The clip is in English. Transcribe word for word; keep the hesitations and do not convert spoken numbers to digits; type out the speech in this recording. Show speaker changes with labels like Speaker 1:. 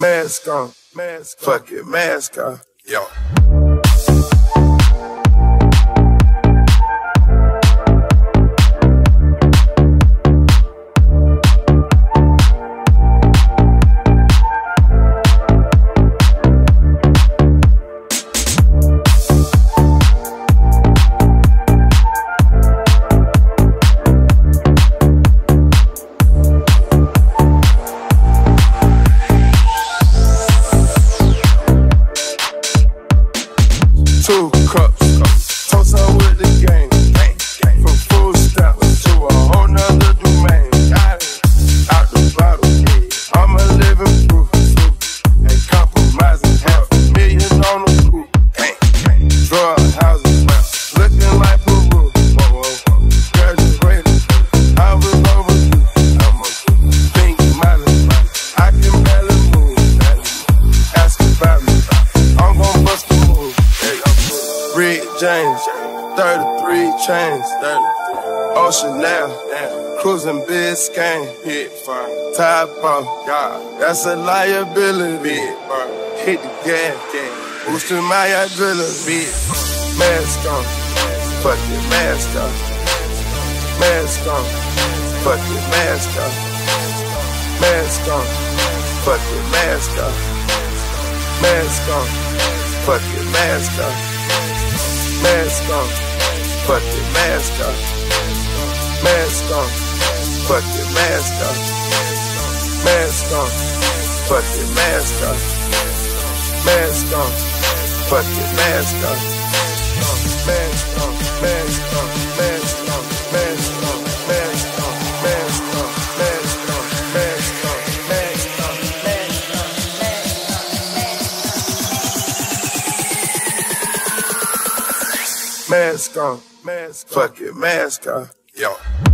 Speaker 1: Mask on, mask, fuck it, mask on, yo. Two cups, toast up with the game. From food stamps to a whole nother domain. Out the bottle, I'm a living proof. Ain't compromising, half a million on the coupe. Drug houses, looking like Peru. Graduated, I was overdue. I'm a pink model, I can barely move. Ask about me, I'm gon' bust the move. Red James, thirty-three chains, Ocean now, cruising Biscayne, hit fire, top off, God, that's a liability, hit the gas, boosting my adrenaline, mask on, fuck it, mask on, mask on, fuck it, mask on, mask on, fuck it, mask on, mask on, fuck it, mask on. Mask on, fuck it, mask on. Mask on, fuck it, mask on. Mask on, fuck it, mask on. Mask on, fuck it, mask on. Mask on, mask on, mask on, mask on, mask on, mask on, mask on, mask on, mask on, mask on, mask on, mask on, fuck it, mask on, yo.